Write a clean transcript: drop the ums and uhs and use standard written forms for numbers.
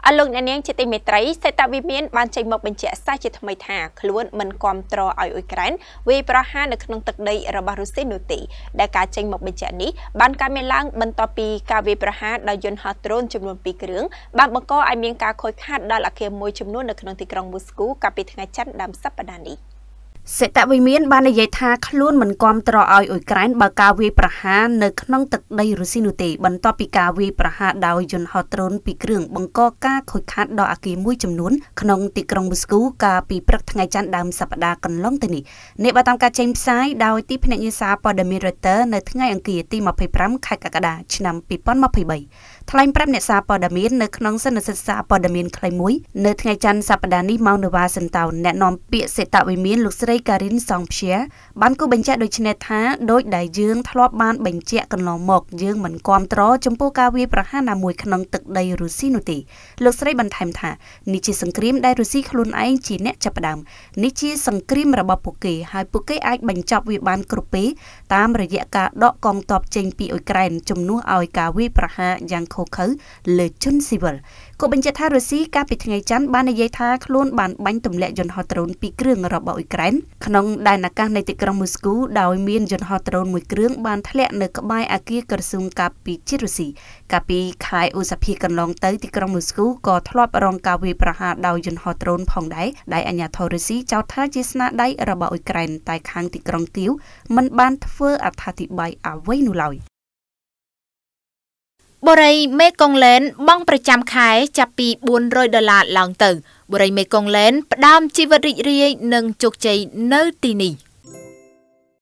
អលោកអ្នកនាងជាទីមេត្រីសេតវិមានបានចេញមកបញ្ជាក់សារជាថ្មីថាខ្លួនមិនគ្រប់គ្រងឲ្យអ៊ុយក្រែនវាយប្រហារនៅក្នុងទឹកដីរបស់រុស្ស៊ីនោះទេដែលការចេញមកបញ្ជាក់នេះបានកើតមានឡើងបន្ទាប់ពីការវាយប្រហារដោយយន្តហោះដ្រូនចំនួន2គ្រឿងបានបង្កឲ្យមានការខូចខាតដល់អគារមួយចំនួននៅក្នុងទីក្រុងមូស្គូកាលពីថ្ងៃច័ន្ទដើមសប្តាហ៍នេះសេតវិមានបាននិយាយថាខ្លួនមិនគ្រប់គ្រងឲ្យអ៊ុយក្រែនបើការវាយប្រហារនៅក្នុងទឹកដីរុស្ស៊ីនោះទេបន្ទាប់ពីការវាយប្រហារដោយយន្តហោះដ្រូន2គ្រឿងបង្កការខូចខាតដល់អគារមួយចំនួនក្នុងទីក្រុងមូស្គូកាលពីព្រឹកថ្ងៃច័ន្ទដើមសប្តាហ៍កន្លងទៅនេះនេះបើតាមការចេញផ្សាយដោយទីភ្នាក់ងារសារព័ត៌មាន Reuters នៅថ្ងៃអង្គារទី25ខែកក្កដាឆ្នាំ2023ថ្លែងប្រាប់អ្នកសារព័ត៌មាននៅក្នុងសន្និសីទសារព័ត៌មានខ្លីមួយនៅថ្ងៃច័ន្ទសប្តាហ៍នេះម៉ោងនៅវ៉ាស៊ីនតោនអ្នកនាំពាក្យសេតវិមានលោកស្រីKarine Jean-Pierre បានគូបញ្ជាក់ដូចនេះថាដោយដែលយើងធ្លាប់បានបញ្ជាក់កន្លងមកយើងមិនគាំទ្រចំពោះការវាយប្រហារណាមួយក្នុងទឹកដីរុស្ស៊ីនោះទេលោកស្រីបន្ថែមថានេះជាសង្គ្រាមដែលរុស្ស៊ីខ្លួនឯងជាអ្នកចាប់ផ្ដើមនេះជាសង្គ្រាមរបស់ពួកគេហើយពួកគេអាចបញ្ចប់វាបានគ្រប់ពេលតាមរយៈការដកកងទ័ពចេញពីអ៊ុយក្រែនជំនួសឲ្យការវាយប្រហារយ៉ាងឃោរឃៅលើជនស៊ីវិលក៏បញ្ជាក់ថារុស្ស៊ីកាលពីថ្ងៃច័ន្ទបាននិយាយថាខ្លួនបានបាញ់ទម្លាក់យន្តហោះដ្រូន2គ្រឿងរបស់អ៊ុយក្រែនក្នុងដែនអាកាសនៃទីក្រុងមូស្គូដោយមានយន្តហោះដ្រូនមួយគ្រឿងបានធ្លាក់នៅក្បែរអគារក្រសួងកាពីជាតិរុស្ស៊ីកាលពីខែឧសភាកន្លងទៅទីក្រុងមូស្គូក៏ធ្លាប់រងការវាយប្រហារដោយយន្តហោះដ្រូនផងដែរដែលអាជ្ញាធររុស្ស៊ីចោទថាជាស្នាដៃរបស់អ៊ុយក្រែនតែខាងទីក្រុងគៀវមិនបានធ្វើអត្ថាធិប្បាយអ្វីនោះឡើយបូរីមេកុងឡែនបង់ប្រចាំខែចាប់ពី$400ឡើងទៅបូរីមេកុងឡែនផ្ដើមជីវិតរីករាយនិងជោគជ័យនៅទីនេះ